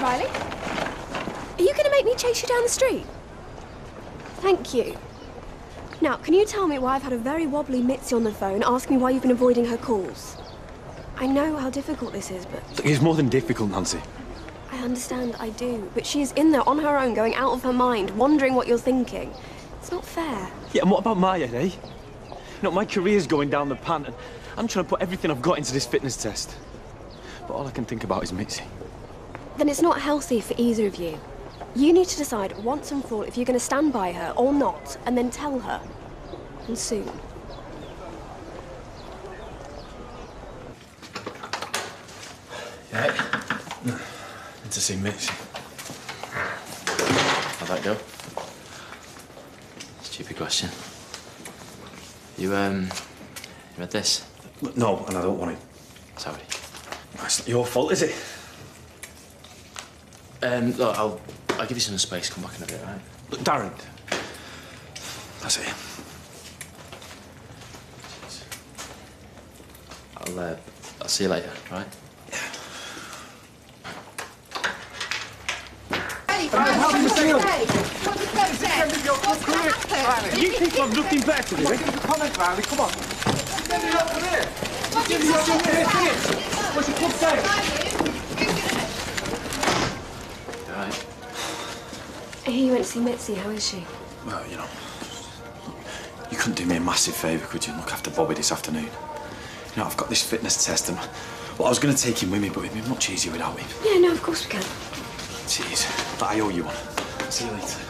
Riley? Are you going to make me chase you down the street? Thank you. Now, can you tell me why I've had a very wobbly Mitzi on the phone asking me why you've been avoiding her calls? I know how difficult this is, but... Look, it's more than difficult, Nancy. I understand, I do. But she is in there on her own, going out of her mind, wondering what you're thinking. It's not fair. Yeah, and what about my head, eh? You know, my career's going down the pan, and I'm trying to put everything I've got into this fitness test. But all I can think about is Mitzi. Then it's not healthy for either of you. You need to decide once and for all if you're going to stand by her or not, and then tell her. And soon. Yeah. Need to see Mitzi. How'd that go? Stupid question. You read this? No, and I don't want it. Sorry. It's not your fault, is it? Look, I'll give you some space. Come back in a bit, right? Look, Darren. That's it. I'll see you later, right? You think I've nothing better to do? Comment, Riley, come on. Give me your career. Give me your career. What's your club saying? You all right? I hear you went to see Mitzi. How is she? Well, you know, you couldn't do me a massive favour, could you? Look after Bobby this afternoon. You know, I've got this fitness test and... Well, I was going to take him with me, but it'd be much easier without him. Yeah, no, of course we can. Jeez, but I owe you one. See you later.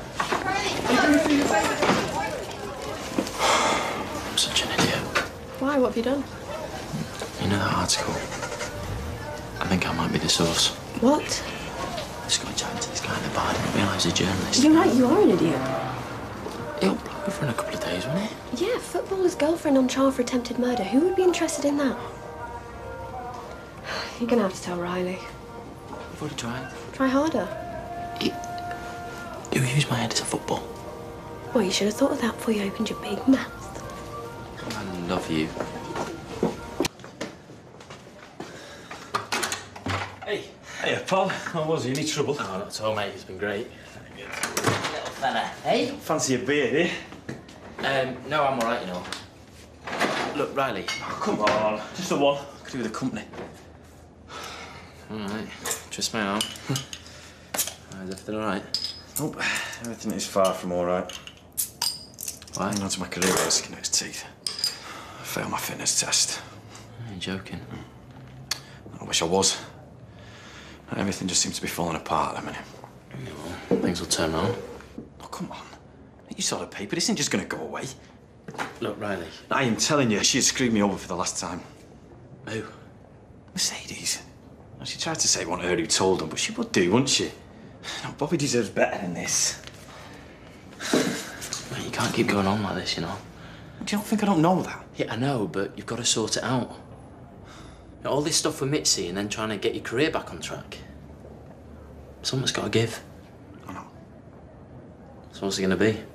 I'm such an idiot. Why? What have you done? You know that article? I think I might be the source. What? I just got chatting to this guy in the bar. I didn't realise he's a journalist. You're right, you are an idiot. He'll blow over in a couple of days, won't he? Yeah, footballer's girlfriend on trial for attempted murder. Who would be interested in that? You're gonna have to tell Riley. I've already tried. Try harder. He'll use my head as a football. Well, you should have thought of that before you opened your big mouth. I love you. Hey. Hey, pal. How was it? Any trouble? Oh, not at all, mate. It's been great. Little fella, hey? Fancy a beer, eh? No, I'm all right, you know. Look, Riley. Oh, come on. Just the one. Could do with the company. All right. Twist my arm. Is everything all right? Nope. Everything is far from all right. Why? Hanging on to my career by the skin of his teeth. I failed my fitness test. You're joking. I wish I was. Everything just seems to be falling apart at the minute. Yeah, well, things will turn around. Oh, come on. You saw the paper. This isn't just going to go away. Look, Riley. I am telling you, she had screwed me over for the last time. Who? Mercedes. Well, she tried to say it wasn't her who told them, but she would do, wouldn't she? No, Bobby deserves better than this. Mate, you can't keep going on like this, you know. Do you not think I don't know that? Yeah, I know, but you've got to sort it out. You know, all this stuff with Mitzi and then trying to get your career back on track. Someone's got to give. I know. So what's it going to be?